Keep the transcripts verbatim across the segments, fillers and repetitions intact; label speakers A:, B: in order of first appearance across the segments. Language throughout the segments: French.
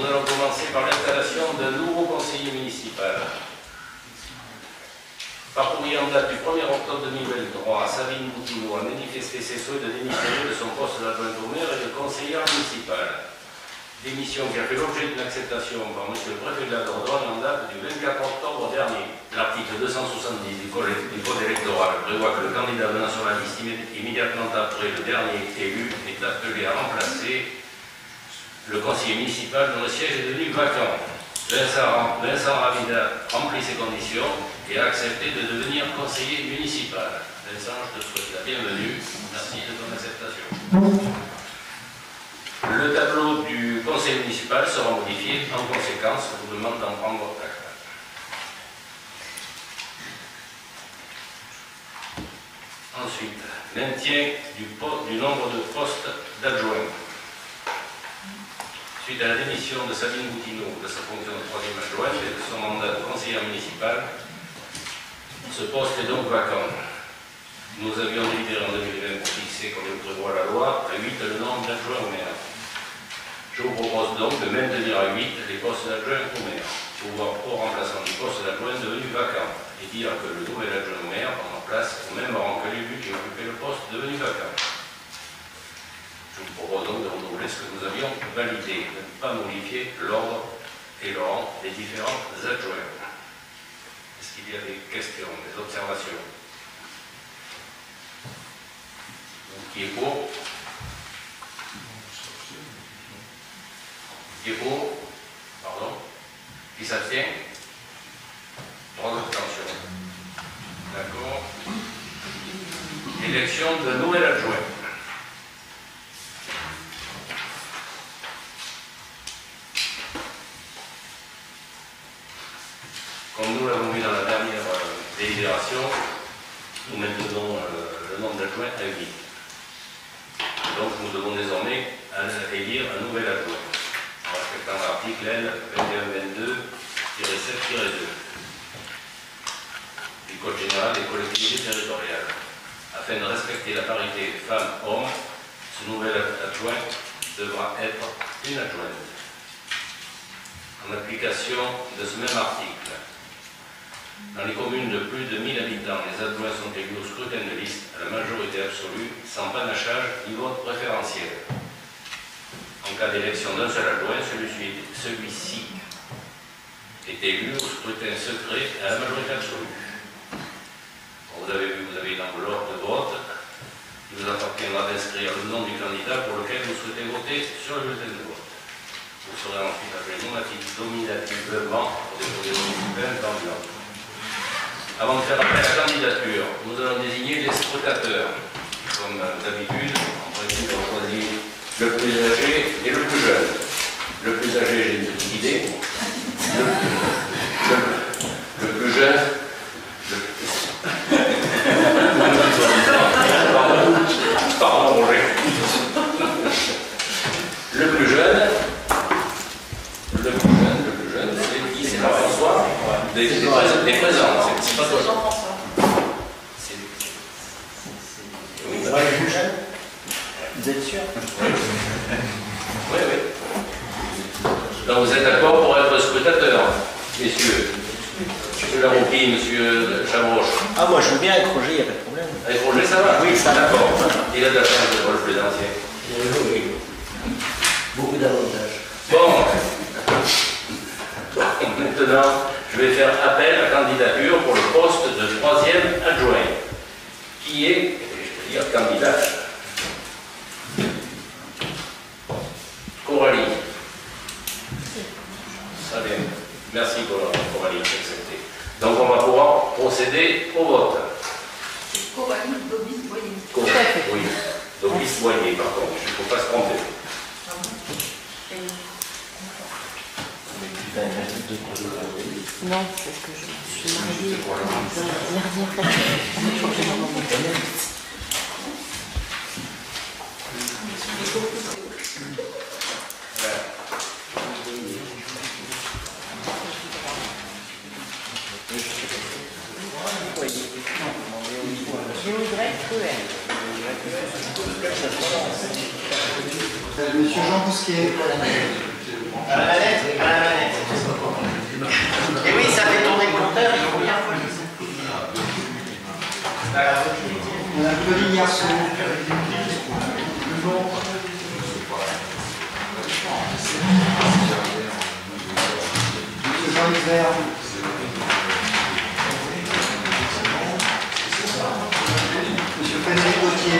A: nous allons commencer par l'installation d'un nouveau conseiller municipal. Par courrier en date du premier octobre deux mille vingt-trois, Sabine Boutineau a manifesté ses souhaits de démissionner de son poste d'adjointe au maire et de conseillère municipale. Démission qui a fait l'objet d'une acceptation par M. le préfet de la Dordogne en date du vingt-quatre octobre dernier. L'article deux cent soixante-dix du code, du code électoral prévoit que le candidat venant sur la liste immédiatement après le dernier élu est appelé à remplacer le conseiller municipal dont le siège est devenu vacant. Vincent, Vincent Ravida remplit ces conditions et a accepté de devenir conseiller municipal. Vincent, je te souhaite la bienvenue. Merci de ton acceptation. Le tableau du conseil municipal sera modifié. En conséquence, je vous demande d'en prendre acte. Ensuite, maintien du, du nombre de postes d'adjoints. Suite à la démission de Sabine Boutineau de sa fonction de troisième adjointe et de son mandat de conseillère municipale, ce poste est donc vacant. Nous avions délibéré en deux mille vingt pour fixer, comme le prévoit la loi, à huit le nombre d'adjoints au maire. Je vous propose donc de maintenir à huit les postes d'adjoint au maire, pouvoir au remplaçant du poste d'adjoint devenu vacant, et dire que le nouvel adjoint au maire prend place au même rang que l'élu qui occupait le poste devenu vacant. Je vous propose donc de renouveler ce que nous avions validé, de ne pas modifier l'ordre et le rang des différents adjoints. Est-ce qu'il y a des questions, des observations? Qui est pour? Qui est pour? Pardon? Qui s'abstient? Trois abstentions. D'accord. Élection de nouvel adjoint. Comme nous l'avons vu dans la dernière euh, délibération, nous maintenons euh, le nombre d'adjoints à huit. Donc nous devons désormais élire un nouvel adjoint, en respectant l'article L vingt et un vingt-deux tiret sept tiret deux du Code général des collectivités territoriales. Afin de respecter la parité femmes-hommes, ce nouvel adjoint devra être une adjointe. En application de ce même article, dans les communes de plus de mille habitants, les adjoints sont élus au scrutin de liste à la majorité absolue, sans panachage ni vote préférentiel. En cas d'élection d'un seul adjoint, celui-ci celui-ci est élu au scrutin secret à la majorité absolue. Bon, vous avez vu, vous avez une enveloppe de vote. Il vous appartiendra d'inscrire le nom du candidat pour lequel vous souhaitez voter sur le bulletin de vote. Vous serez ensuite appelé nominativement pour déposer vos bulletins dans l'urne. Avant de faire appel à la candidature, nous allons désigner les scrutateurs. Comme d'habitude, en principe, on choisit le plus âgé et le plus jeune. Le plus âgé, j'ai une petite idée. Le, le, le plus jeune, le plus... Pardon, Roger. Le plus jeune, le plus jeune, le plus jeune, c'est qui? C'est Jean-François. Des, des, des présents, c'est pas toi.
B: Jean-François.
A: C'est...
C: Oui, le plus jeune. Vous êtes sûr?
A: Oui, oui. oui. Donc vous êtes d'accord pour être scrutateur, messieurs? Monsieur Laroupi, monsieur Chavroche.
C: Ah, moi je veux bien avec Roger, il n'y a pas de problème.
A: Avec Roger, ça va?
C: Oui, ça va.
A: D'accord. Il a de la chance de voir le plus ancien.
C: Oui. Beaucoup d'avantages.
A: Bon. Maintenant, je vais faire appel à candidature pour le poste de troisième adjoint. Qui est, je vais dire, candidat? Coralie. Très bien. Merci Coralie, accepté. Donc on va pouvoir procéder au vote.
B: Coralie Dobis Boyer.
A: Coralie, oui. Dobis Boyer, par contre. Il ne faut pas se tromper.
D: Non, parce que je suis mariée dans la dernière Je voudrais cruel.
E: Monsieur Jean Bousquet.
C: À la lettre. Madame Claudine Garçon. Monsieur Jean-Yves Vert. Monsieur Frédéric Gauthier.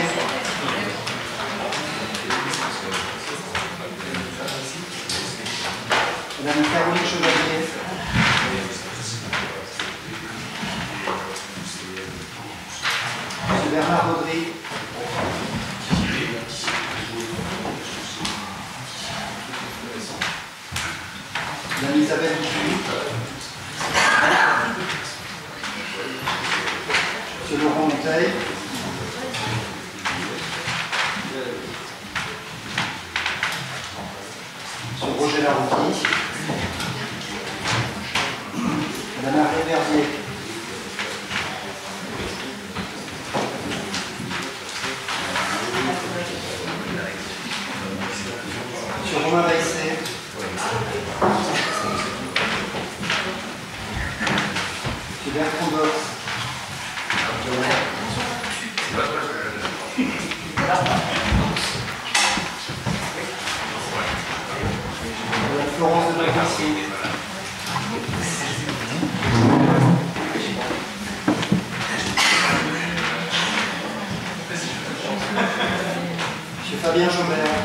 C: Madame Caroline Chevalier. Monsieur Bernard Baudry. Madame Isabelle Dupuis. Monsieur Laurent Monteil. Monsieur Roger Larouki. Madame Marie Verdier. Monsieur Romain Baissé. Monsieur Bertrand Box. Madame Florence de Macarcy. Monsieur Fabien Jobert.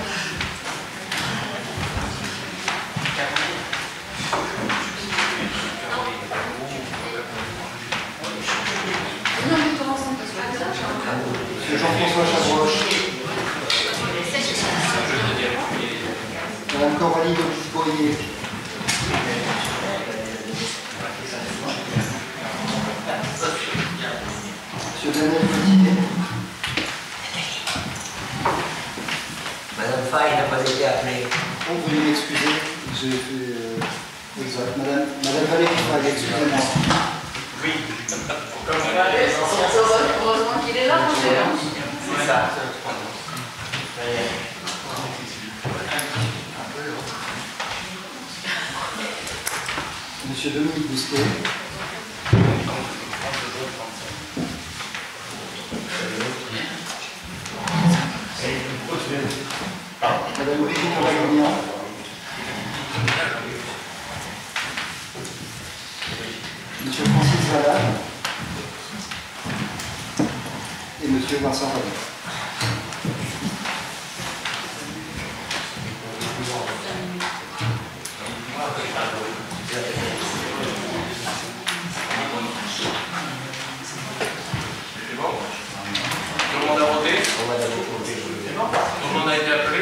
C: Monsieur Jean-François Chabroche. Madame Coralie Doris-Boyer. Monsieur Daniel Gauthier.
E: Madame Fay n'a pas été appelée.
C: Oh, veuillez m'excuser, j'ai fait... Euh, exact. Madame, Madame Valérie Fay, excusez-moi.
E: Oui.
B: Heureusement qu'il est là, monsieur.
E: C'est ça.
C: Monsieur Dominique Bousquet. Madame Brigitte Aurélien. Monsieur Francis Valade. Et Monsieur Vincent Valade.
A: Tout le monde a voté? Tout le monde a été appelé?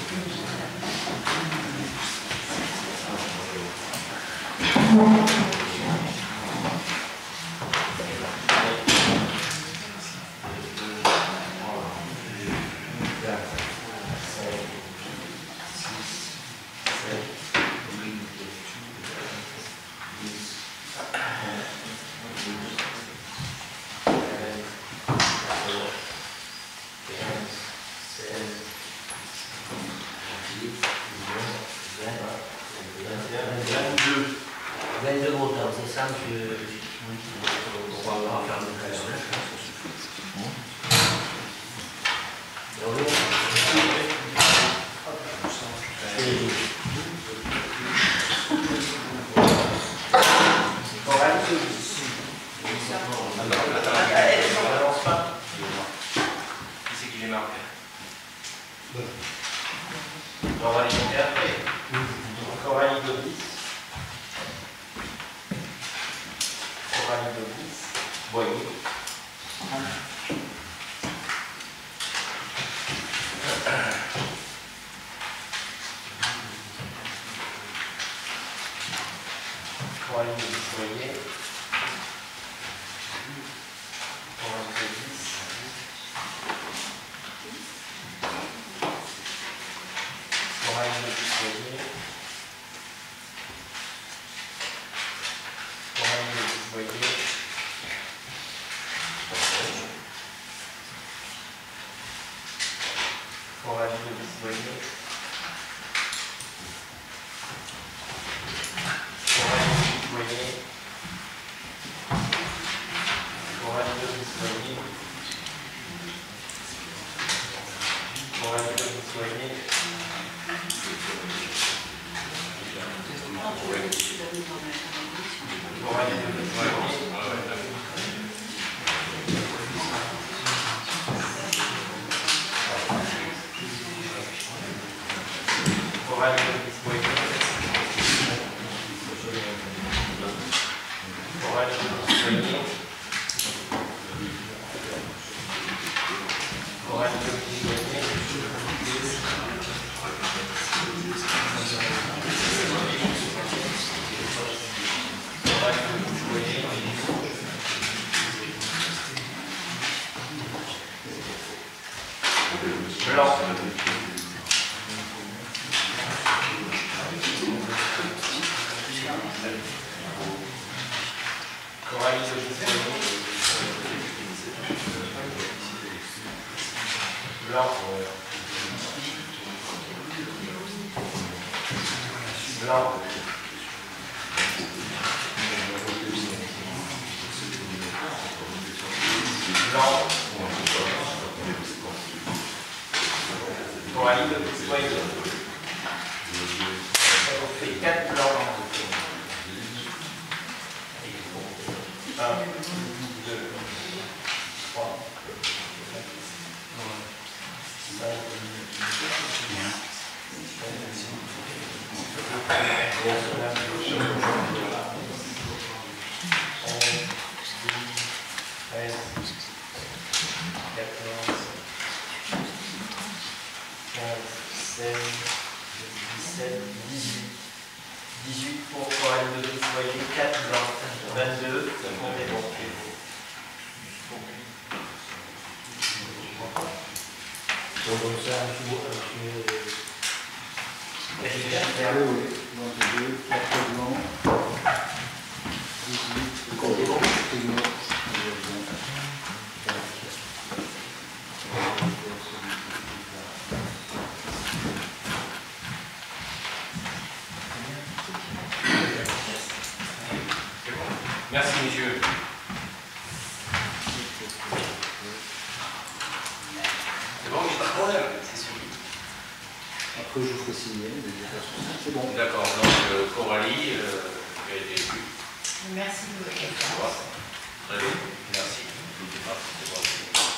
E: vingt-deux votants, c'est ça, monsieur? On va pas faire de calcul.
A: Qui c'est qui les marque? On va les monter après.
E: Coralie Doris. Coralie Doris. Voyez. Coralie Doris, voyez. Coralie Doris. Coralie Doris, voyez. Coralie Doris, voyez. Coralie Doris, voyez. Coralie Doris, voyez.
A: Merci, monsieur. C'est bon, il n'y a pas de problème, c'est sûr.
C: Après, je vous ferai signer. C'est bon.
A: D'accord, donc euh, Coralie, euh, qui a été élue.
B: Merci de votre
A: Au Très bien, merci. Ah, c'est bon.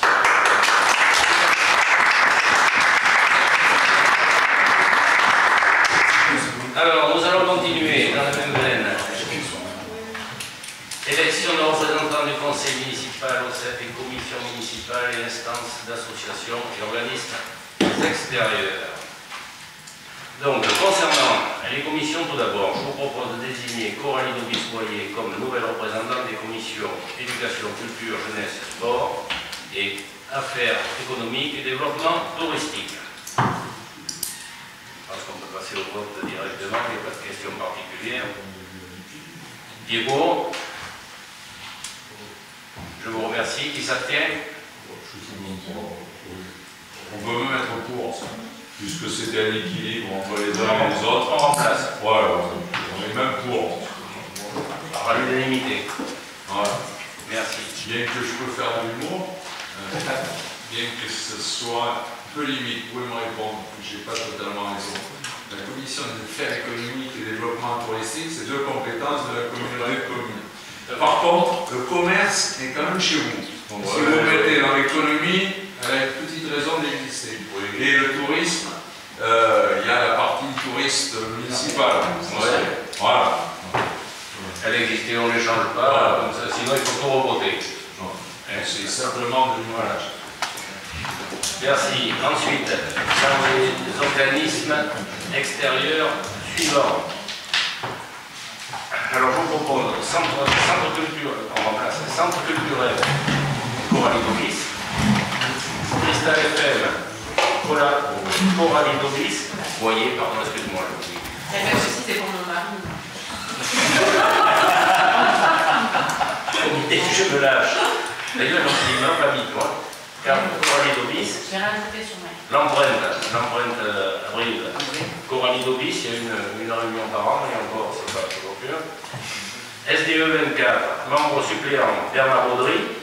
A: Alors, nous allons continuer dans la même veine. Élection de représentants du conseil municipal au sein des commissions municipales et instances d'associations et organismes extérieurs. Donc, concernant les commissions, tout d'abord, je vous propose de désigner Coralie Nobis-Boyer comme nouvelle représentante des commissions éducation, culture, jeunesse, sport et affaires économiques et développement touristique. Je pense qu'on peut passer au vote directement, il n'y a pas de questions particulières. Diego, je vous remercie. Qui s'abstient?
F: On peut me mettre pour, puisque c'était un équilibre entre les uns et les autres.
A: On remplace.
F: Voilà, on est même pour.
A: À l'unanimité.
F: Voilà.
A: Merci.
F: Bien que je peux faire de l'humour, euh, bien que ce soit un peu limite, vous pouvez me répondre, je n'ai pas totalement raison. La commission des affaires économiques et développement touristique, c'est deux compétences de la communauté de communes. Par contre, le commerce est quand même chez vous. Donc, si vous mettez dans l'économie, elle a une petite raison d'exister. Et le tourisme, euh, il y a la partie touriste municipale.
A: Ouais.
F: Voilà.
A: Elle existait, on ne les change pas,
F: Voilà.
A: comme ça, sinon il faut tout revoter.
F: C'est simplement de l'image.
A: Merci. Ensuite, dans les organismes extérieurs suivants. Alors je vous propose centre, centre culturel, on remplace centre culturel Coralie Nobis, Cristal F M, Coralie Nobis, voyez, pardon, excuse-moi.
B: Eh bien, aussi, c'est pour mon mari.
A: Comité, je me lâche. D'ailleurs, il m'a pas mis, toi. Car Coralie Nobis,
B: J'ai rajouté sur ma.
A: l'empreinte, l'empreinte euh, avril. Coralie Nobis, il y a une, une réunion par an, et encore, c'est pas toujours pur. S D E vingt-quatre, membre suppléant Bernard Baudry.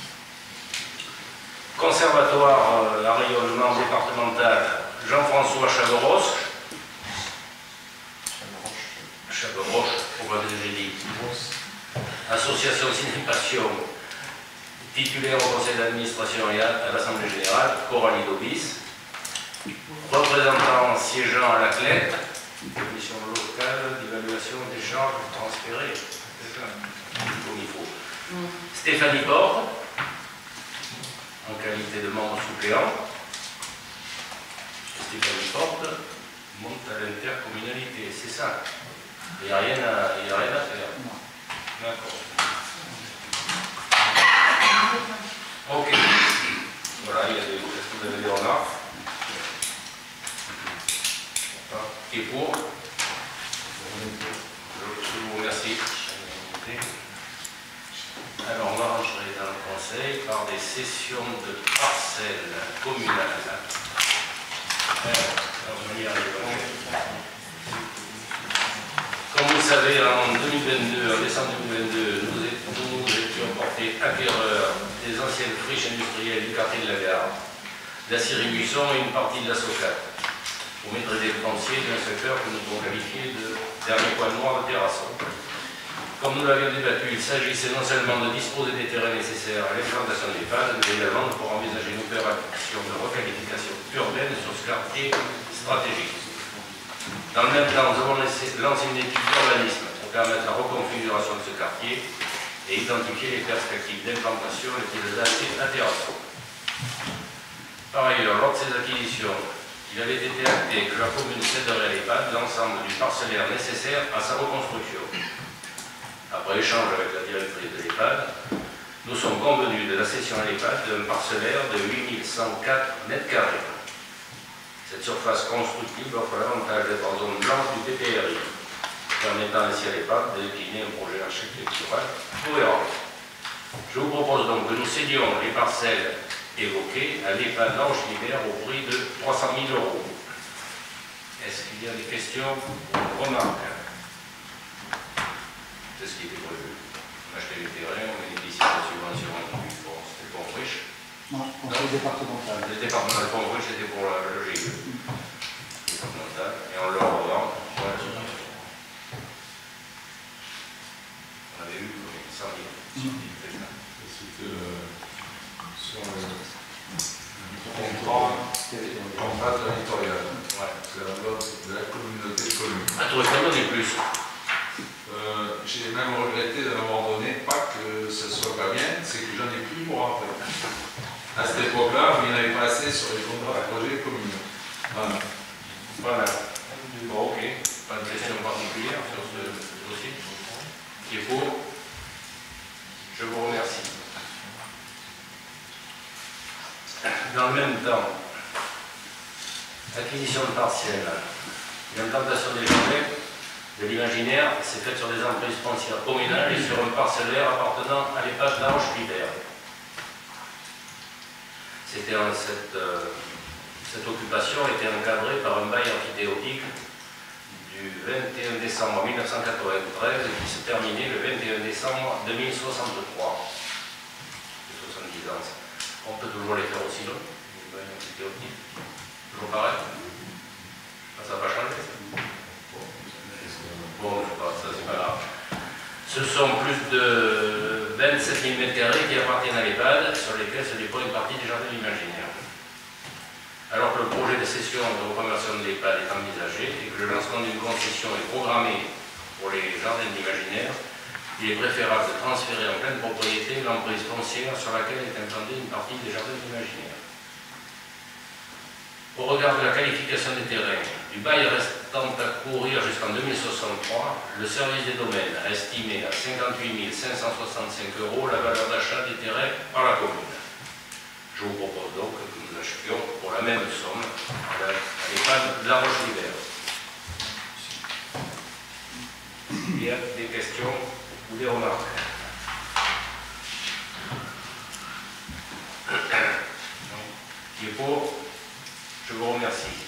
A: Conservatoire euh, à rayonnement départemental Jean-François Chaveros. Chaperoche, pour pas que j'ai dit. Association Ciné-Passion, titulaire au conseil d'administration et à l'Assemblée Générale, Coralie Dobis. Représentant siégeant à la C L E T, commission locale d'évaluation des charges transférées. C'est ça, comme il faut. Mm. Stéphanie Porte, en qualité de membre suppléant. Stéphanie Porte monte à l'intercommunalité, c'est ça. Il n'y a rien à, il y a rien à faire. D'accord. Ok. Voilà, il y a des, est-ce que vous avez des remarques? Qui est pour? Je vous remercie. Alors, on va rentrer dans le conseil par des sessions de parcelles communales. Alors, on y arrive. Comme vous le savez, en deux mille vingt-deux, en décembre deux mille vingt-deux, nous étions, nous étions portés acquéreurs des anciennes friches industrielles du quartier de la Gare, de la Syrie-Buisson et une partie de la Socat, pour maîtriser le foncier d'un secteur que nous pouvons qualifier de dernier point noir de Terrasson. Comme nous l'avions débattu, il s'agissait non seulement de disposer des terrains nécessaires à l'implantation des phases, mais également pour envisager une opération de requalification urbaine sur ce quartier stratégique. Dans le même temps, nous avons lancé une étude d'urbanisme pour permettre la reconfiguration de ce quartier et identifier les perspectives d'implantation les plus adaptées à Terrasson. Par ailleurs, lors de ces acquisitions, il avait été acté que la commune céderait à l'EHPAD l'ensemble du parcellaire nécessaire à sa reconstruction. Après échange avec la directrice de l'EHPAD, nous sommes convenus de la cession à l'EHPAD d'un parcellaire de huit mille cent quatre mètres carrés. Cette surface constructible offre l'avantage d'être en zone blanche du P P R I, permettant ainsi à l'EHPAD de décliner un projet architectural cohérent. Je vous propose donc que nous cédions les parcelles évoquées à l'EHPAD L'Ange-Libert au prix de trois cent mille euros. Est-ce qu'il y a des questions ou remarques? C'est ce qui était prévu. On achetait les terrains, on bénéficiait de subventions pour c'était pour friche.
C: Non, conseil départemental.
A: Le départemental de Pont-Friche, c'était pour la G I E. Départemental. Et on leur revend pour la subvention. On avait eu cent mille.
F: C'était sur le contrat territorial.
A: Ouais.
F: C'est la loi de la communauté de communes.
A: Ah, tu aurais fait donner plus.
F: Euh, J'ai même regretté d'un moment donné, pas que ce soit pas bien, c'est que j'en ai plus moi en fait. À cette époque-là, il n'y en avait pas assez sur les contrats de projet communaux. Voilà.
A: Voilà. Bon, ok. Pas de question particulière sur ce, ce dossier. Qui est pour? Je vous remercie. Dans le même temps, acquisition de partiels. L'implantation des jardins de l'imaginaire s'est faite sur des emprises foncières communales et sur un parcellaire appartenant à l'EHPAD L'Ange-Libert. C'était cette, euh, cette occupation était encadrée par un bail emphytéotique du vingt et un décembre mille neuf cent quatre-vingt-treize et qui se terminait le vingt et un décembre deux mille soixante-trois. C'est soixante-dix ans. On peut toujours les faire aussi long, les bails emphytéotiques. Toujours pareil. Ça n'a pas changé. Bon, ça c'est pas grave. Ce sont plus de vingt-sept mille mètres carrés qui appartiennent à l'EHPAD, sur lesquels se déploie une partie des jardins imaginaires. Alors que le projet de cession de reconversion de l'EHPAD est envisagé et que le lancement d'une concession est programmé pour les jardins imaginaires, il est préférable de transférer en pleine propriété l'emprise foncière sur laquelle est implantée une partie des jardins imaginaires. Au regard de la qualification des terrains, du bail restant à courir jusqu'en deux mille soixante-trois, le service des domaines a estimé à cinquante-huit mille cinq cent soixante-cinq euros la valeur d'achat des terrains par la commune. Je vous propose donc que nous achetions pour la même somme à l'EHPAD de La Roche-Libert. Il y a des questions ou des remarques? Qui est pour? Je vous remercie.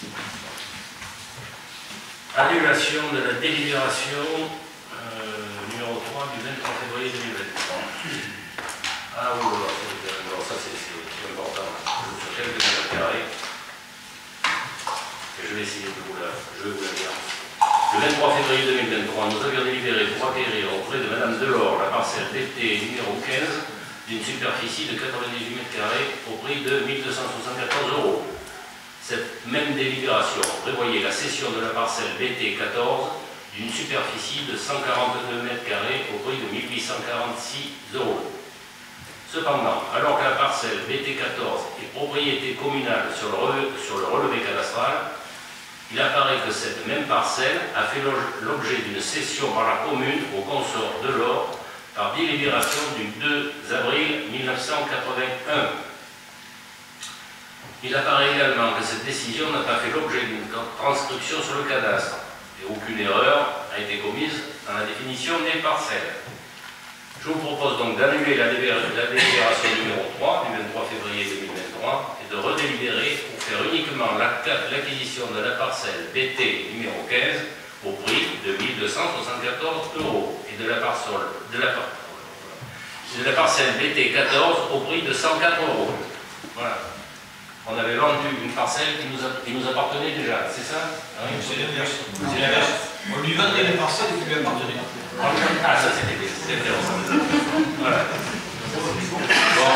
A: Annulation de la délibération euh, numéro trois du vingt-trois février deux mille vingt-trois. Ah oui, alors ça c'est important. Sur quelques mètres carrés. Et je vais essayer de vous la, je vais vous la dire. Le Le vingt-trois février deux mille vingt-trois, nous avions délibéré pour acquérir auprès de Madame Delors la parcelle B T numéro quinze d'une superficie de quatre-vingt-dix-huit mètres carrés au prix de mille deux cent soixante-quatorze euros. Cette même délibération prévoyait la cession de la parcelle B T quatorze d'une superficie de cent quarante-deux mètres carrés au prix de mille huit cent quarante-six euros. Cependant, alors que la parcelle B T quatorze est propriété communale sur le relevé, sur le relevé cadastral, il apparaît que cette même parcelle a fait l'objet d'une cession par la commune au consort de l'Or par délibération du deux avril mille neuf cent quatre-vingt-un. Il apparaît également que cette décision n'a pas fait l'objet d'une transcription sur le cadastre et aucune erreur n'a été commise dans la définition des parcelles. Je vous propose donc d'annuler la délibération numéro trois du vingt-trois février deux mille vingt-trois et de redélibérer pour faire uniquement l'acquisition de la parcelle B T numéro quinze au prix de mille deux cent soixante-quatorze euros et de la, parcelle, de, la, de la parcelle B T quatorze au prix de cent quatre euros. Voilà. On avait vendu une parcelle qui nous, a, qui nous appartenait déjà, c'est ça? Oui, c'est l'inverse. C'est l'inverse.
G: On lui vendait les parcelles qui lui appartenaient.
A: Ah, ça c'était intéressant. Voilà. Bon,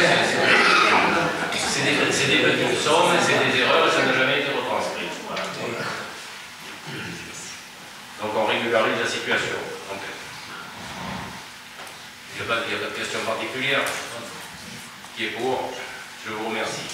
A: c'est des, des petites sommes, c'est des erreurs, ça n'a jamais été retranscrit. Voilà. Donc on régularise la situation. En fait. Il n'y a, a pas de question particulière. Qui est pour? Je vous remercie.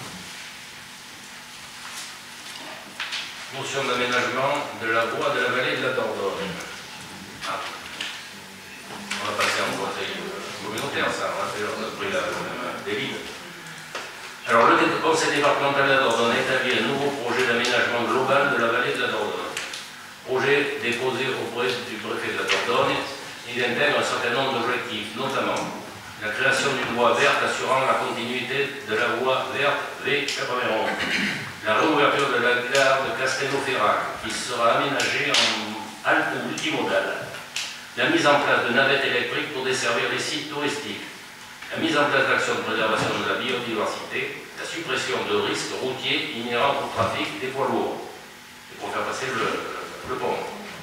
A: Motion d'aménagement de la voie de la vallée de la Dordogne. Ah. On va passer en conseil communautaire, ça, on a fait pris la délite. Alors, le conseil départemental de la Dordogne a établi un nouveau projet d'aménagement global de la vallée de la Dordogne. Projet déposé auprès du préfet de la Dordogne, il intègre un certain nombre d'objectifs, notamment la création d'une voie verte assurant la continuité de la voie verte V quatre-vingt-onze, la réouverture de la gare de Castelnau-Ferrac, qui sera aménagée en halte multimodale, la mise en place de navettes électriques pour desservir les sites touristiques, la mise en place d'actions de préservation de la biodiversité, la suppression de risques routiers inhérents au trafic des poids lourds, et pour faire passer le, le, le pont.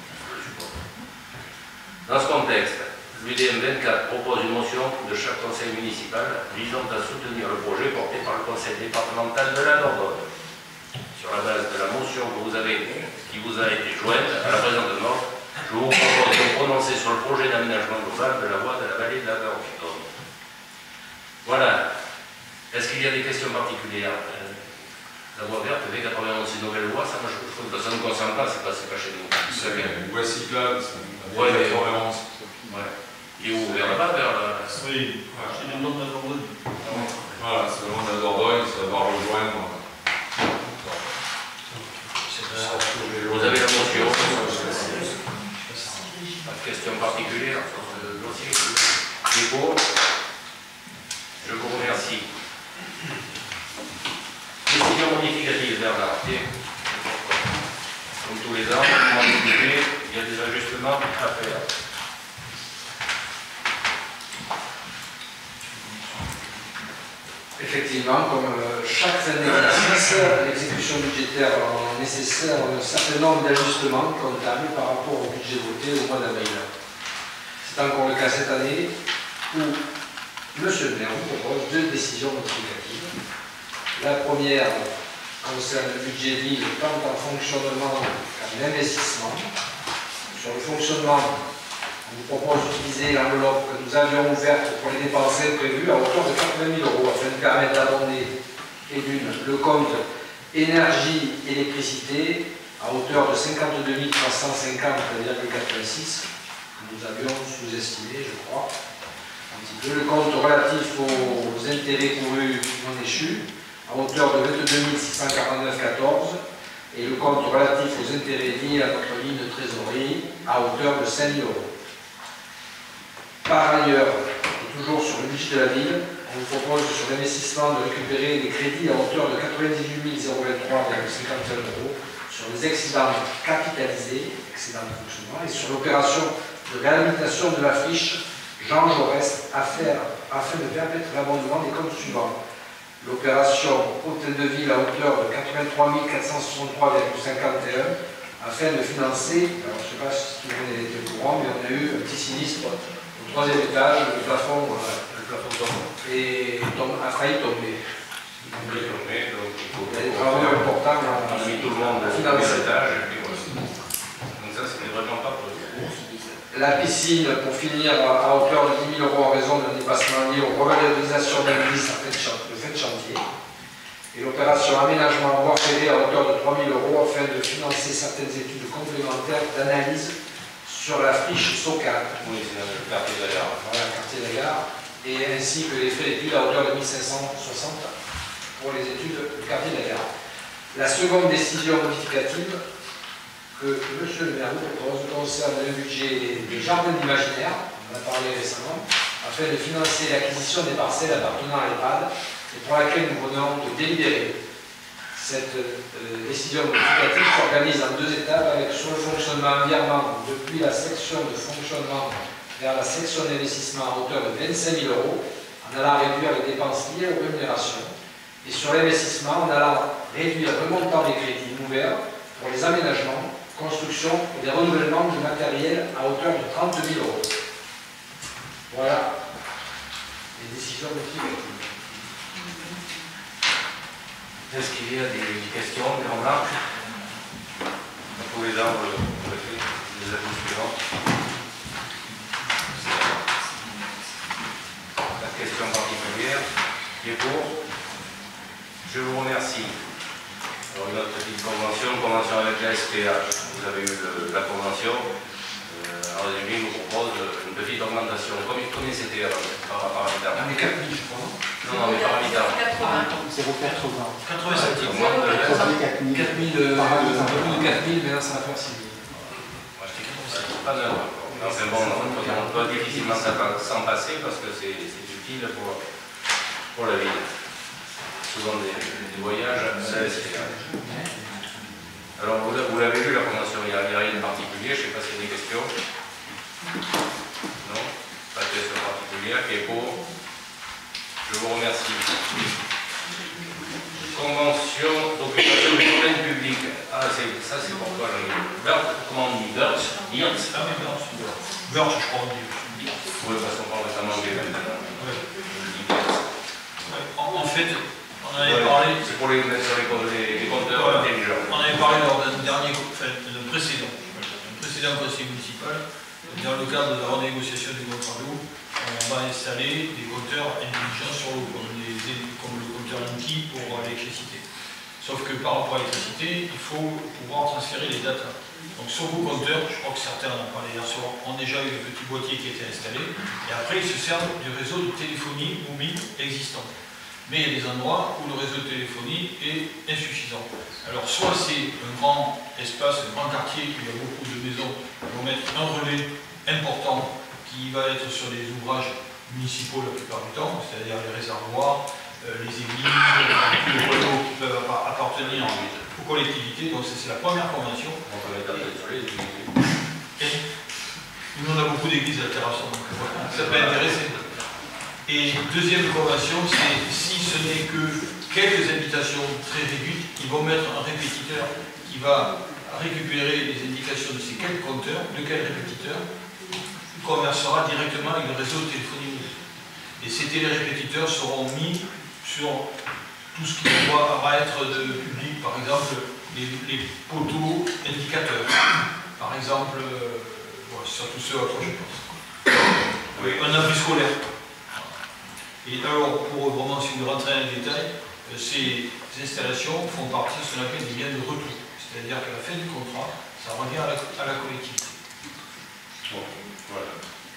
A: Dans ce contexte, l'U D M vingt-quatre propose une motion de chaque conseil municipal visant à soutenir le projet porté par le conseil départemental de la Dordogne. Sur la base de la motion que vous avez, qui vous a été jointe à la présente note, je vous propose de prononcer sur le projet d'aménagement global de la voie de la vallée de la Dordogne. Voilà. Est-ce qu'il y a des questions particulières? La voie verte, V quatre-vingt-onze, c'est une nouvelle voie, ça, moi, je trouve que ça ne me concerne pas, c'est pas, pas chez nous.
F: C'est bien. Une voie cyclable, c'est
A: ouais,
F: V quatre-vingt-onze.
A: Ouais. Et où? Vers là-bas, vers la...
G: Oui, c'est le nom de la Dordogne.
F: Voilà, c'est le nom de la Dordogne, ça va rejoindre.
A: Vous avez la motion. Pas de question particulière sur ce dossier. Qui est pour? Je vous remercie. Décision modificative, Bernard. Comme tous les ans, il y a des ajustements à faire.
H: Effectivement, comme chaque année d'exercice, l'exécution budgétaire rend nécessaire un certain nombre d'ajustements comptables par rapport au budget voté au mois d'avril. C'est encore le cas cette année où M. le maire vous propose deux décisions modificatives. La première concerne le budget ville tant en fonctionnement qu'en investissement. Sur le fonctionnement, on vous propose d'utiliser l'enveloppe que nous avions ouverte pour les dépenses prévues à hauteur de quatre-vingt mille euros afin de permettre d'abonder et d'une le compte énergie électricité à hauteur de cinquante-deux mille trois cent cinquante virgule quatre-vingt-six que nous avions sous-estimé, je crois, un petit peu. Le compte relatif aux intérêts courus non échus à hauteur de vingt-deux mille six cent quarante-neuf virgule quatorze et le compte relatif aux intérêts liés à notre ligne de trésorerie à hauteur de cinq mille euros. Par ailleurs, et toujours sur le budget de la ville, on vous propose sur l'investissement de récupérer des crédits à hauteur de quatre-vingt-dix-huit mille vingt-trois virgule cinquante-un euros sur les excédents capitalisés, excédents de fonctionnement, et sur l'opération de réhabilitation de la friche Jean Jaurès afin, afin de permettre l'abondement des comptes suivants. L'opération Hôtel de Ville à hauteur de quatre-vingt-trois mille quatre cent soixante-trois virgule cinquante et un afin de financer, alors je ne sais pas si tout le monde était au courant, mais on a eu un petit sinistre au troisième étage, le plafond, euh,
A: Le plafond tombe.
H: et tombe, a failli tomber.
A: Il est tombé, donc il faut.
H: Il y a des travaux importants
A: On a mis tout le monde au
H: à
A: premier
H: financer.
A: étage, et puis voilà. Donc ça, c'était vraiment pas prévu.
H: La piscine, pour finir, à hauteur de dix mille euros en raison d'un dépassement lié aux revalorisations d'indices de fait de chantier. Et l'opération aménagement voie ferrée à hauteur de trois mille euros afin de financer certaines études complémentaires d'analyse sur la friche SOCAD.
A: Oui, c'est dans le quartier de la gare.
H: Voilà, quartier de la gare, et ainsi que les frais d'études à hauteur de mille cinq cent soixante pour les études du quartier de la gare. La seconde décision modificative que M. le maire vous propose concerne le budget des jardins d'imaginaire, on en a parlé récemment, afin de financer l'acquisition des parcelles appartenant à l'EHPAD et pour laquelle nous venons de délibérer. Cette euh, décision modificative s'organise en deux étapes avec sur le fonctionnement virement depuis la section de fonctionnement vers la section d'investissement à hauteur de vingt-cinq mille euros en allant réduire les dépenses liées aux rémunérations et sur l'investissement en allant réduire le montant des crédits ouverts pour les aménagements, construction et des renouvellements du matériel à hauteur de trente mille euros. Voilà les décisions motivatives.
A: Est-ce qu'il y a des questions, des remarques? Vous pouvez les arbres, les avis suivants. Pas de questions particulières. Qui est pour? Je vous remercie. Alors, une autre petite convention, convention avec la S P H. Vous avez eu le, la convention. Euh, en résumé, je vous propose une petite augmentation. Combien, combien c'était par, par habitant?
H: On est quatre mille, je crois.
A: Non, non, mais par habitant.
C: zéro virgule quatre-vingts.
G: quatre-vingts centimes.
A: Moins de-
C: quatre mille.
H: quatre mille, euh,
C: Par
H: un
C: habitant.
H: peu plus de quatre mille, mais là ça va faire six mille.
A: Moi, je dis que c'est pas neuf encore. Enfin bon, on peut, on peut difficilement s'en passer parce que c'est utile pour, pour la ville. Souvent des, des voyages, ça c'est. Alors vous, vous l'avez vu la convention, il n'y a, a rien de particulier, je ne sais pas s'il y a des questions. Non, pas de questions particulières, qui est pour. Je vous remercie. Convention d'occupation du domaine public. Ah, ça c'est pourquoi j'en ai. Bert, comment on dit? Bert? Bert?
G: Ah oui, Burch. Burch, je crois, on dit.
A: Oui, parce qu'on parle récemment des maintenant.
G: En, en fait, on en avait
A: Ouais,
G: parlé.
A: c'est pour les mettre sur les, les, les compteurs
G: Voilà.
A: intelligents.
G: On avait parlé lors d'un dernier, enfin, d'un précédent, un précédent conseil municipal. Dans le cadre de la renégociation des contrats d'eau, on va installer des compteurs intelligents sur l'eau, comme, les- comme le compteur Linky pour l'électricité. Sauf que par rapport à l'électricité, il faut pouvoir transférer les datas. Donc sur vos compteurs, je crois que certains en ont parlé hier soir, ont déjà eu le petit boîtier qui était installé, et après ils se servent du réseau de téléphonie mobile existant. Mais il y a des endroits où le réseau de téléphonie est insuffisant. Alors soit c'est un grand espace, un grand quartier où il y a beaucoup de maisons, ils vont mettre un relais important qui va être sur les ouvrages municipaux la plupart du temps, c'est-à-dire les réservoirs, euh, les églises, tous les réseaux qui peuvent appartenir aux collectivités. Donc c'est la première convention.
A: On peut mettre un peu sur les
G: Et nous on a beaucoup d'églises à Terrasson, donc voilà, ça peut intéresser. Et deuxième convention, c'est si ce n'est que quelques habitations très réduites, ils vont mettre un répétiteur qui va récupérer les indications de ces quelques compteurs, de quel répétiteur conversera directement avec le réseau de téléphonie mobile. Et ces télérépétiteurs seront mis sur tout ce qui doit être de public, par exemple les, les poteaux indicateurs, par exemple, euh, bon, surtout ceux à quoi je pense. Oui, un abri scolaire. Et alors, pour vraiment, si vous rentrez dans le détail, euh, ces installations font partie de ce qu'on appelle des biens de retour. C'est-à-dire qu'à la fin du contrat, ça revient à la, à la collectivité.
A: Bon, voilà.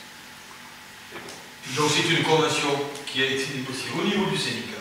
G: Donc c'est une convention qui a été négociée au niveau du syndicat.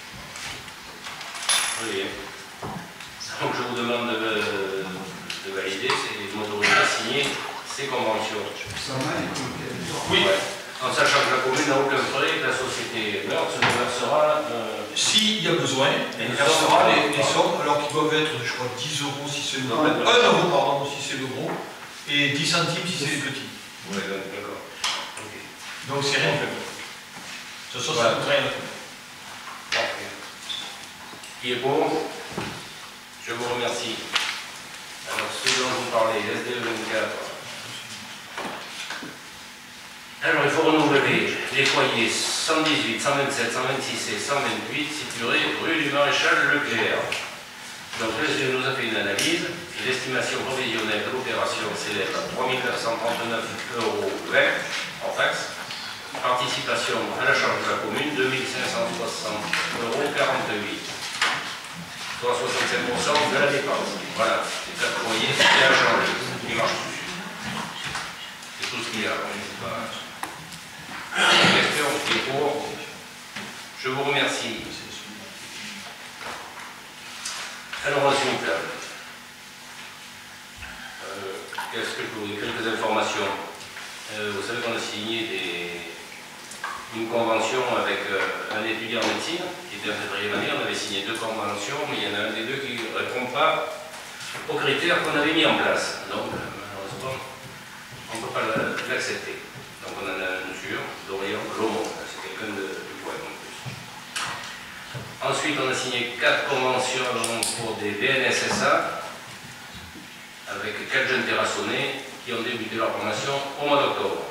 A: Oui. Donc je vous demande de, de valider, c'est de m'autoriser à signer ces conventions.
G: Oui.
A: Ouais. En sachant que la commune n'a aucun frais, que la société Meurthe nous versera. Euh,
G: S'il y a besoin, elle versera les, les sommes, alors qu'ils doivent être, je crois, dix euros si c'est le gros, un euro pardon si c'est le gros, et dix centimes si c'est le petit.
A: Oui, d'accord. Ok.
G: Donc c'est rien fait. Ce sont
A: Voilà.
G: ça rien.
A: Parfait. Qui est pour? Je vous remercie. Alors, ce dont je vous parlais, S D E vingt-quatre. Alors, il faut renouveler les foyers cent dix-huit, cent vingt-sept, cent vingt-six et cent vingt-huit situés rue du Maréchal Leclerc. Donc, le S D E nous a fait une analyse. L'estimation provisionnelle de l'opération s'élève à trois mille neuf cent trente-neuf euros vingt en taxe. Participation à la charge de la commune, deux mille cinq cent soixante euros quarante-huit. Soit soixante-cinq pour cent de la dépense. Voilà, c'est ça que vous voyez, c'est bien changé. Il marche dessus. C'est tout ce qu'il y a. Question qui est pour. Je vous remercie. Alors ensuite, euh, qu'est-ce que je vous dis? Quelques informations. Euh, vous savez qu'on a signé des, une convention avec euh, un étudiant en médecine qui était en quatrième année. On avait signé deux conventions, mais il y en a un des deux qui ne répond pas aux critères qu'on avait mis en place. Donc, malheureusement, on ne peut pas l'accepter. Donc on en a une sur Dorian Lomont, c'est quelqu'un du coin en plus. Ensuite, on a signé quatre conventions pour des B N S S A avec quatre jeunes terrassonnés qui ont débuté leur formation au mois d'octobre.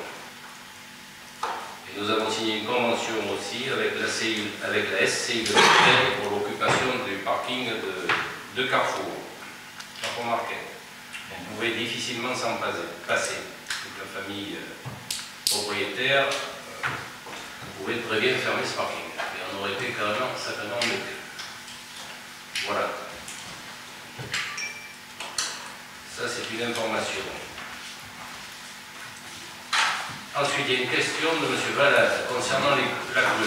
A: Et nous avons signé une convention aussi avec la, C I, avec la S C I de pour l'occupation du parking de, de Carrefour, Carrefour Market. On pouvait difficilement s'en passer. Toute la famille euh, propriétaire euh, pouvait très bien fermer ce parking. Et on aurait été carrément certainement embêté. Voilà. Ça, c'est une information. Ensuite, il y a une question de M. Valade concernant les, la crue.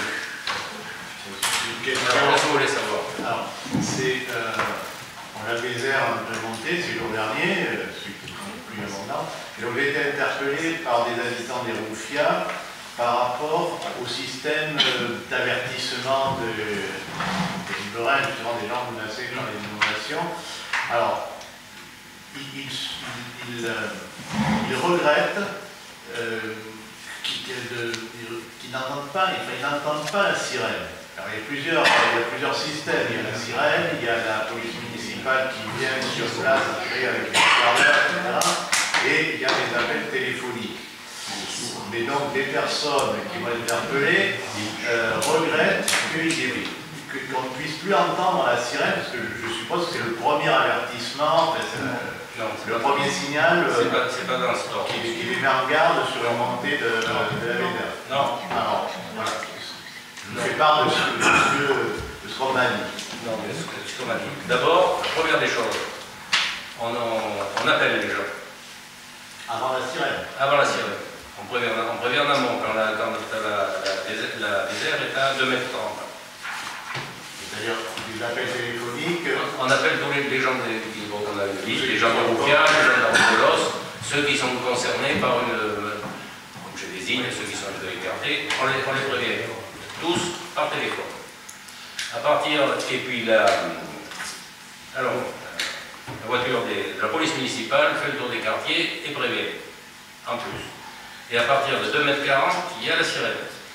A: Alors, qu'est-ce que vous voulez savoir?
I: Alors, c'est, euh, on avait les airs implémentés ce jour dernier, euh, celui qui est plus abondant, et on a été interpellé par des habitants des Roufiats par rapport au système euh, d'avertissement de, des riverains, justement des gens menacés par les inondations. Alors, ils il, il, il, euh, il regrettent euh, qu'ils n'entendent pas, enfin, ils n'entendent pas la sirène. Alors, il y a plusieurs, il y a plusieurs systèmes. Il y a la sirène, il y a la police municipale qui vient sur place après avec les haut-parleurs, et cetera. Et il y a les appels téléphoniques. Mais donc des personnes qui vont être interpellées euh, regrettent qu'il y ait, qu'on ne puisse plus entendre la sirène, parce que je, je suppose que c'est le premier avertissement, enfin, c'est le,
A: non,
I: le premier signal euh,
A: c'est pas, pas dans le sport.
I: Qui, qui les met en garde sur la montée de, de, de la Védère.
A: Non.
I: Alors, voilà. Je fais part de ce, de ce, de ce qu'on m'a dit.
A: Non, mais ce, ce qu'on m'a dit. D'abord, la première des choses, on, en, on appelle les gens.
I: Avant la sirène.
A: Avant la sirène. On prévient, on prévient en amont quand la, quand la, la, la, la Védère est à deux mètres trente.
I: C'est-à-dire des appels téléphoniques.
A: On appelle tous les, les gens des, bon, on a une liste, les gens de Roufiat, les gens d'Arbolos, ceux qui sont concernés par une, comme je désigne, ceux qui sont un peu écartés, on les, on les prévient. Tous par téléphone. À partir, et puis la, alors, la voiture des, de la police municipale fait le tour des quartiers et prévient, en plus. Et à partir de deux mètres quarante, il y a la sirène.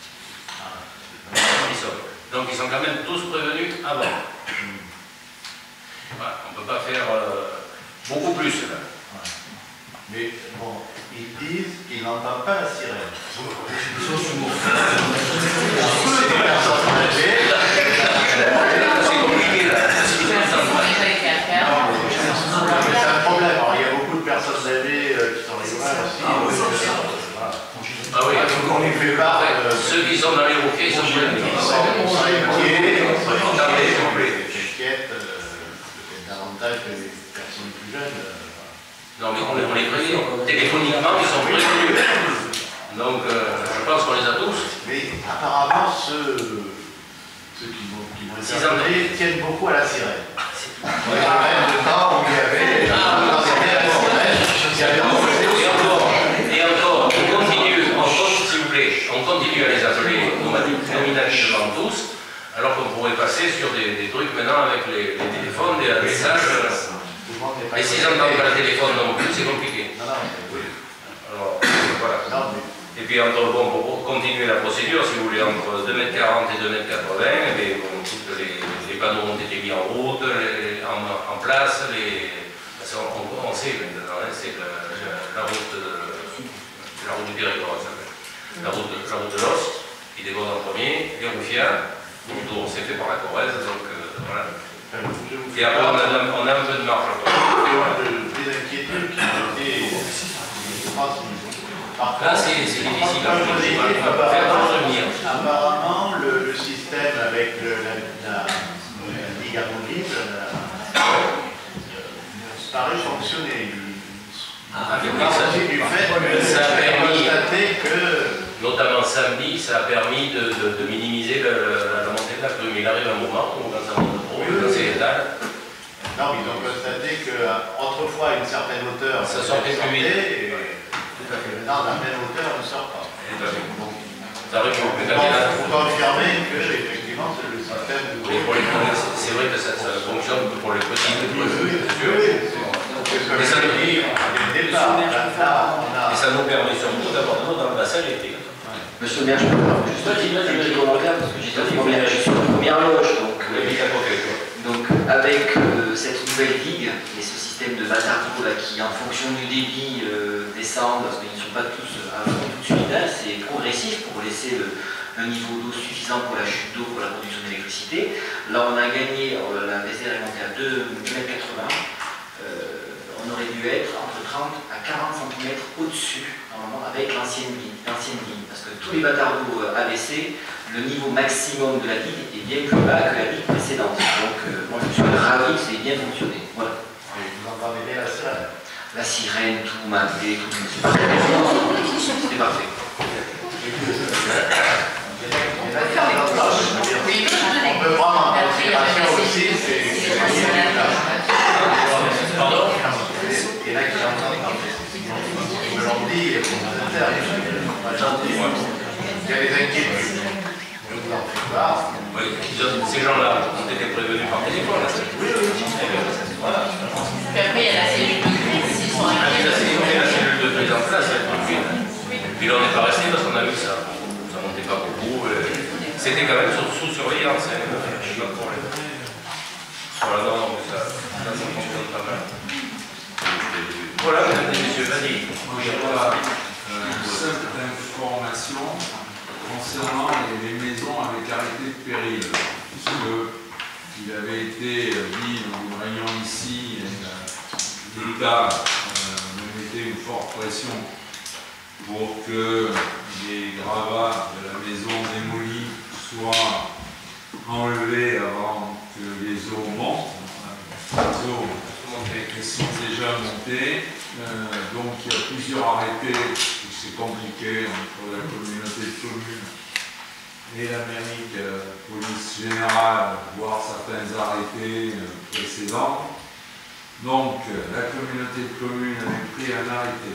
A: Ils sont. Donc ils sont quand même tous prévenus avant. Voilà, on ne peut pas faire euh, beaucoup plus là.
I: Mais bon, ils disent qu'ils n'entendent pas la sirène. Ils sont sous mot. C'est des personnes âgées.
A: C'est compliqué là.
I: C'est un problème. Alors, il y a beaucoup de personnes âgées euh, qui sont riverains aussi. Ah oui, donc on les fait part. Euh,
A: Ceux qui sont dans les roquets, ils sont jeunes.
I: Ils sont inquiets, ils sont inquiets, peut-être davantage que les personnes plus jeunes.
A: Non, mais on les, on les prévient. Téléphoniquement, ils sont prévenus. Donc, euh, je pense qu'on les a tous.
I: Mais apparemment, ceux, ceux qui vont, qui vont être interpellés tiennent beaucoup à la sirène. Il y a même le temps où il y avait la sirène.
A: Et encore, et encore, on continue, on continue, s'il vous plaît, on continue à les appeler nominativement tous, alors qu'on pourrait passer sur des, des trucs maintenant avec les, les téléphones, des messages. Et s'ils n'entendent pas le téléphone non plus, c'est compliqué. Alors, voilà. Et puis, entre, bon, pour continuer la procédure, si vous voulez, entre deux mètres quarante et deux mètres quatre-vingts, eh bon, toutes les, les panneaux ont été mis en route, les, en, en place, les, la on, on sait maintenant, hein, c'est la, la route de la route du Périgord, ça s'appelle. La route de, la route de l'Ost, qui déborde en premier, les Roufiens, on s'est fait par la Corrèze, donc euh, voilà. Et après, on a, on a un peu de marge.
I: Des inquiétudes qui ont été transmises.
A: Là, c'est difficile à faire revenir.
I: Apparemment, le, le système avec le, la, la, la Ligue amovible paraît fonctionner.
A: Ah,
I: du fait que
A: ça a permis,
I: que,
A: notamment samedi, ça a permis de, de, de minimiser le, la, la montée de la pluie. Mais il arrive un moment où quand ça monte trop, quand c'est étal.
I: Non, mais ils ont constaté qu'autrefois, à une certaine hauteur,
A: ça sortait plus vite.
I: Maintenant, à la même hauteur, on ne sort pas.
A: Ça arrive au plus
I: Il faut confirmer que, effectivement, c'est le système de.
A: C'est vrai que ça, ça fonctionne pour les petits, les petits, c'est sûr.
I: Mais ça nous dit, dès le départ,
A: et ça nous permet surtout d'avoir de l'eau dans le bassin l'été.
J: Monsieur le maire, je peux faire juste un petit, un petit commentaire parce que j'étais en première, je suis en première loge. Donc, euh, donc avec euh, cette nouvelle digue et ce système de bâtard d'eau là qui, en fonction du débit, euh, descendent, parce qu'ils ne sont pas tous à fond tout de suite, hein, c'est progressif pour laisser le, un niveau d'eau suffisant pour la chute d'eau, pour la production d'électricité. Là, on a gagné, la réserve est montée à deux mètres quatre-vingts. Euh, on aurait dû être entre trente à quarante centimètres au-dessus, normalement, avec l'ancienne digue, digue. Parce que tous les bâtards d'eau A B C, le niveau maximum de la digue est bien plus bas que la digue précédente. Donc, euh, moi, je suis ravi que ça ait bien fonctionné. Voilà.
I: Vous entendez bien la sirène?
J: La sirène, tout, maté, tout. C'était parfait.
I: On peut prendre en considération aussi, c'est.
A: Pardon?
I: Il y en a qui entendent. On me l'ont dit, et on il y a des inquiétudes. Je vous en fais part.
A: Ces gens-là ont été prévenus par téléphone.
I: Oui, oui, voilà.
B: Puis après, il y a la cellule de crise, s'ils sont inquiets.
A: La cellule de prise en place, elle est tout de suite. Puis là, on n'est pas resté parce qu'on a vu ça. Ça ne montait pas beaucoup. C'était quand même sous, sous surveillance. Hein. Pas de problème. Voilà, non, non, mais ça, ça, ça fonctionne pas mal. Voilà, mesdames et messieurs, vas-y.
F: Moi, j'ai pas une simple information concernant les, les maisons avec arrêté de péril. Puisque il avait été dit dans une réunion ici, l'État euh, me mettait une forte pression pour que les gravats de la maison démolie soient enlevés avant que les eaux montent. Les eaux elles sont déjà montées, euh, donc il y a plusieurs arrêtés, c'est compliqué entre la communauté de communes et la mairie, euh, police générale, voire certains arrêtés euh, précédents. Donc euh, la communauté de communes avait pris un arrêté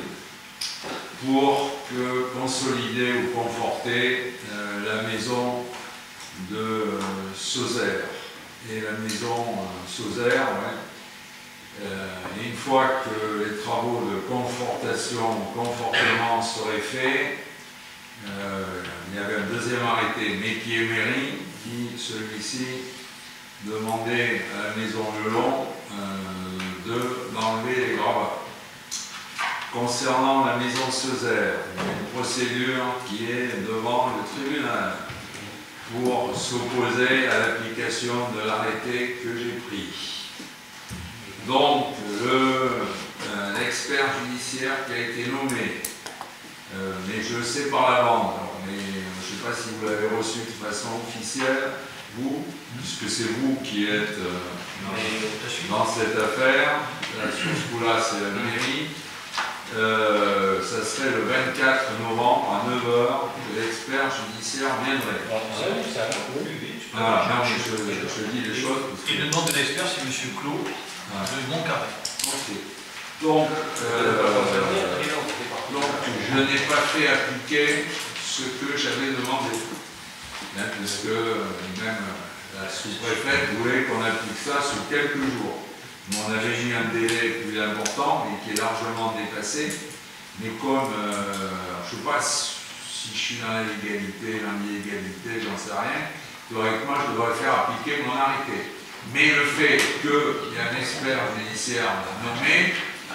F: pour que consolider ou conforter euh, la maison de euh, Sauzère. Et la maison euh, Sauzère, ouais, Euh, une fois que les travaux de confortation ou confortement seraient faits, euh, il y avait un deuxième arrêté, Métier-Mairie, qui, celui-ci, demandait à la maison Lelon euh, d'enlever les gravats. Concernant la maison Sauzère, il y a une procédure qui est devant le tribunal pour s'opposer à l'application de l'arrêté que j'ai pris. Donc, l'expert euh, judiciaire qui a été nommé, euh, mais je le sais par la bande, mais euh, je ne sais pas si vous l'avez reçu de façon officielle, vous, puisque c'est vous qui êtes euh, dans, dans cette affaire, là, sur ce coup-là, c'est la mairie. Euh, ça serait le vingt-quatre novembre à neuf heures que l'expert judiciaire viendrait. Ah, non, je, je, je dis les choses.
G: Et le nom de l'expert, c'est M. Claude.
F: Ah.
G: Le nom carré.
F: Okay. Donc, euh, donc, je n'ai pas fait appliquer ce que j'avais demandé. Hein, puisque même la sous-préfète voulait qu'on applique ça sous quelques jours. Nous, on avait mis un délai plus important, mais qui est largement dépassé. Mais comme, euh, je ne sais pas si je suis dans la légalité, dans l'illégalité, j'en sais rien, théoriquement, je devrais faire appliquer mon arrêté. Mais le fait qu'il y ait un expert judiciaire nommé.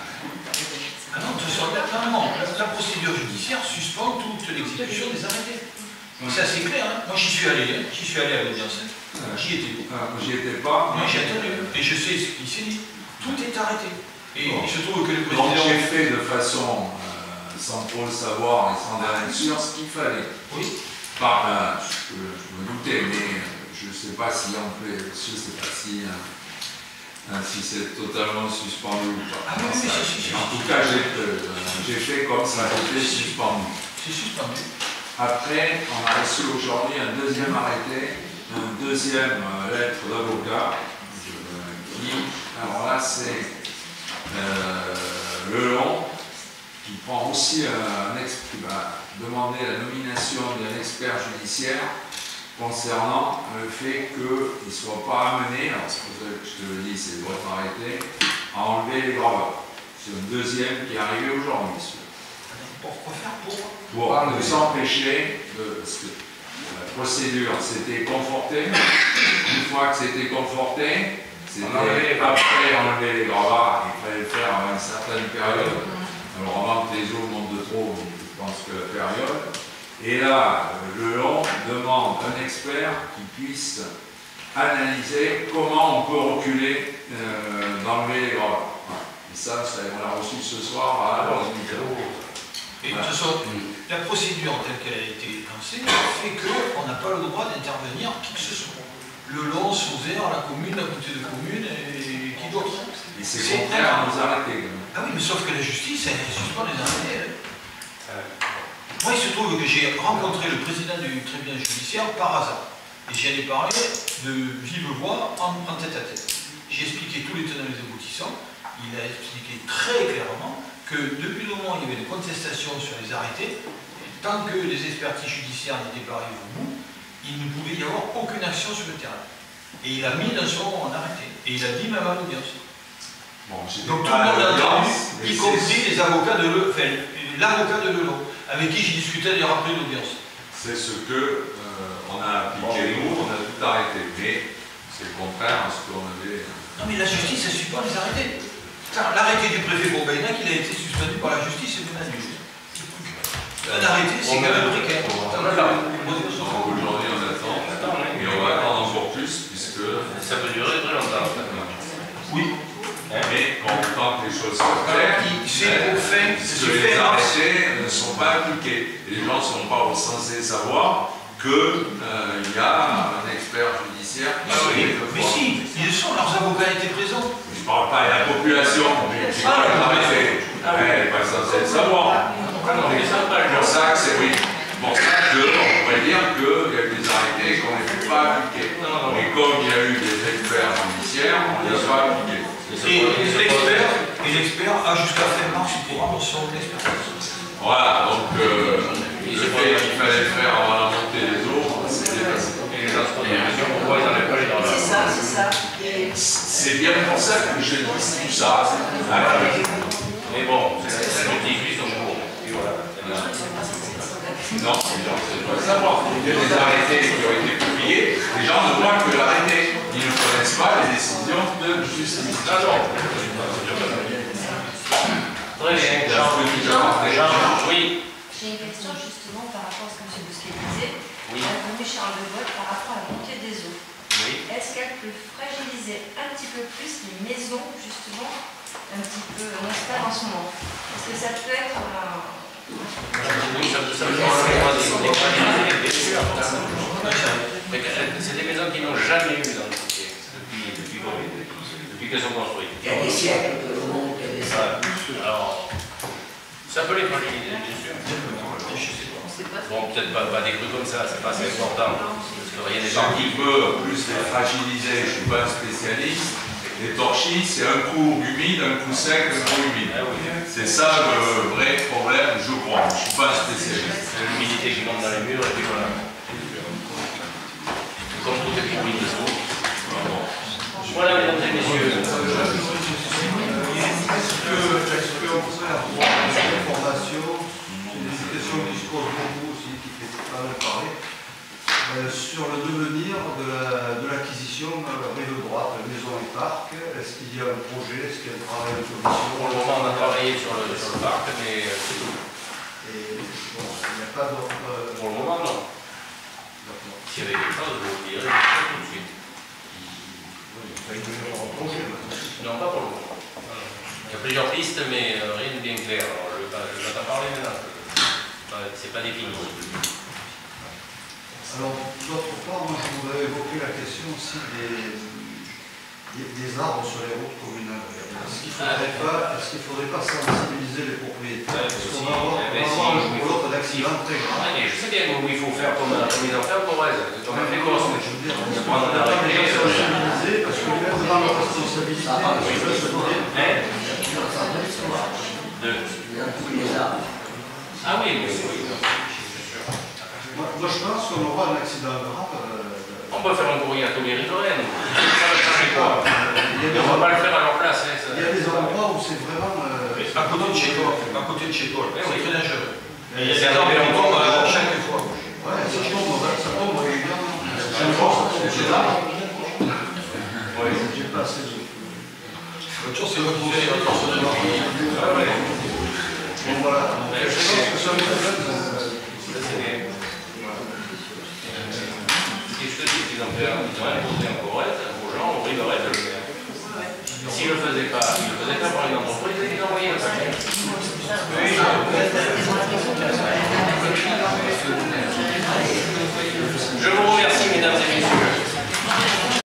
G: Ah non, de toute façon, non, non, la, la procédure judiciaire suspend toute l'exécution des arrêtés. Ça c'est clair, hein. Moi j'y suis allé, hein. J'y suis allé à l'audience. Hein. J'y étais.
F: Ah, j'y étais pas.
G: Mais j'ai attendu. Et je sais ce qui s'est dit. Tout est arrêté. Et bon. Il se trouve que le
F: président... Donc j'ai fait de façon, euh, sans trop le savoir et sans être sûr, ce qu'il fallait.
G: Oui.
F: Par, euh, je, je me doutais, mais je ne sais pas si on fait, je sais pas si, euh, si c'est totalement suspendu ou pas.
G: Ah oui, oui, ça, si, si,
F: en tout cas, j'ai euh, fait comme ça a été suspendu.
G: C'est suspendu.
F: Après, on a reçu aujourd'hui un deuxième arrêté, une deuxième euh, lettre d'avocat, euh, qui, alors là, c'est euh, le long, qui prend aussi un, un qui va demander la nomination d'un expert judiciaire concernant le fait qu'il ne soit pas amené, alors c'est pour ça que je te le dis, c'est votre arrêté, à enlever les gravats. C'est un deuxième qui est arrivé aujourd'hui.
G: Pourquoi faire pour
F: Pour nous empêcher de. Parce que la procédure s'était confortée. Une fois que c'était conforté, c'était après enlever les gravats, il fallait le faire à une certaine période. Alors avant que les eaux montent de trop, je pense que la période. Et là, le long demande un expert qui puisse analyser comment on peut reculer euh, d'enlever les gravats. Et ça, ça on l'a reçu ce soir à onze heures.
G: Et de toute façon, la procédure telle qu'elle a été lancée fait qu'on n'a pas le droit d'intervenir qui que ce soit. Le Long, Sauzère, la commune, la communauté de communes et qui d'autre.
F: Et c'est contraire à nous arrêter.
G: Ah oui, mais sauf que la justice, elle suspend les arrêtés. Moi, il se trouve que j'ai rencontré le président du tribunal judiciaire par hasard. Et j'y ai parlé de vive voix en, en tête à tête. J'ai expliqué tous les tenants et les aboutissants. Il a expliqué très clairement que depuis le moment où il y avait des contestations sur les arrêtés, tant que les expertises judiciaires n'étaient pas arrivées au bout, il ne pouvait y avoir aucune action sur le terrain. Et il a mis dans son arrêté. Et il a dit même à l'audience.
F: Bon,
G: donc tout le monde l'a entendu, y compris les avocats de le, enfin, l'avocat de Lelon, avec qui j'ai discuté les rappels d'audience.
F: C'est ce que euh, on a appliqué, nous, on a tout arrêté. Mais c'est le contraire à ce qu'on avait.
G: Non mais la justice, elle suit pas les arrêtés. L'arrêté du préfet Bourgainac, il a été suspendu par la justice et bien annulé. Un arrêté, c'est quand même précaire.
F: Aujourd'hui, on attend, et on va attendre encore plus, puisque
A: ça peut durer très longtemps.
G: Oui.
F: Mais quand on tente que les choses soient claires,
G: c'est au fait,
F: puisque les arrêtés ne sont pas appliqués. Les gens ne sont pas censés savoir qu'il euh, y a un expert judiciaire qui
G: ah, oui. Mais si, ils sont, leurs avocats étaient présents.
F: Je ne parle pas à la population, mais qui
G: ah,
F: va l'arrêter. Elle n'est pas censée le savoir. C'est pour ça que c'est oui. Pour ça qu'on pourrait dire qu'il y a eu des arrêtés qu'on ne peut pas appliquer. Mais comme il y a eu des experts judiciaires, on ne les a pas appliqués.
G: Et l'expert a jusqu'à fin mars pour avoir son expertise.
F: Voilà, donc euh, le fait qu'il fallait le faire avant la montée des eaux, c'était passé.
A: Et les gens se posent la question pourquoi ils n'en avaient pas les dans la.
B: C'est ça, c'est ça.
F: C'est bien pour ça que je dis tout ça.
A: Mais bon, c'est un petit cuisse au cours. Et voilà.
F: Non, les gens ne veulent pas savoir. Il y a des arrêtés qui ont été publiés, les gens ne voient que l'arrêté. Ils ne connaissent pas les décisions de justice.
A: Ah non. Très bien. Jean, oui.
K: J'ai une question justement par rapport à ce que M. Bousquet disait.
A: Oui.
K: La commune Charles de Gaulle par rapport à la montée des eaux.
A: Oui.
K: Est-ce qu'elle peut fragiliser un petit peu plus les maisons, justement, un petit peu non stables en ce moment? Est-ce que ça peut être un...
A: Oui, ça peut être des blessures. C'est des maisons qui n'ont jamais eu d'entretien depuis, depuis, depuis qu'elles sont construites.
E: Il y a des siècles que le monde a des siècles.
A: Alors, ça peut les fragiliser, bien sûr. Bon, peut-être pas, pas des trucs comme ça, c'est pas assez important. Parce que rien n'est
F: Ce qui peut plus les fragiliser, je ne suis pas un spécialiste. Les torchis, c'est un coup humide, un coup sec, un coup humide. C'est ça le vrai problème, je crois. Je ne suis pas un spécialiste.
A: C'est l'humidité qui monte dans les murs et puis voilà. Comme tout est pourri de eau. Voilà, mesdames et messieurs.
C: Est-ce qu'on pourrait avoir des informations, une éducation qui se pose beaucoup aussi, qui fait pas mal parler, euh, sur le devenir de l'acquisition la, de la rive droite, parc, est-ce qu'il y a un projet, est-ce qu'il y a un travail de commission?
A: Pour le moment, on a travaillé sur le, sur le parc, mais euh, c'est tout.
C: Et bon, il n'y a pas d'autre... euh,
A: Pour le moment, non.
C: d'accord.
A: S'il y avait quelque chose, je vous le dirais tout de suite.
C: Oui, il faut y avoir un projet maintenant.
A: Non, pas pour le moment. Il y a plusieurs pistes, mais euh, rien de bien clair. Alors, je ne vais pas t'en parler maintenant. C'est pas défini.
C: Alors, d'autre part, moi je voudrais évoquer la question aussi des, des, des arbres sur les routes communales. Est-ce qu'il ne faudrait pas, est-ce qu'il faudrait pas sensibiliser les propriétaires? Parce qu'on va avoir, on va avoir un jour ou l'autre un accident très grave.
A: Ah, je sais bien où il faut faire comme, comme ils ont fait pour Corrèze. Comme on a fait Corse.
C: Je veux dire, on ne peut pas les gens sensibiliser parce que même dans leur responsabilité, ils veulent se dire.
A: Ah oui, oui, oui.
C: Moi, moi, je pense qu'on aura un accident grave. Euh,
A: On peut faire un courrier à tous les riverains. Ça va changer quoi?
C: il y a
A: Et on ne va pas le faire à leur place. Hein,
C: il y a des endroits où c'est vraiment. Euh,
G: À côté de chez toi, à côté de chez toi, c'est très dangereux.
A: Et
G: Il y a
A: c'est
G: des arbres
A: arrivé
G: qui
A: en
G: tombent
A: temps,
G: à chaque fois.
C: ouais, ça tombe, ça tombe régulièrement. Chaque fois, ça tombe chez là.
A: Oui.
C: J'ai pas assez de.
G: L'autre chose, c'est repousser la personne de
A: Ah ouais.
C: Bon, voilà. Donc, je pense que ça me fait.
A: Ça, c'est bien. Si je te dis qu'ils ont fait un imposé en Corrèze, aux gens, on rigolerait de le faire.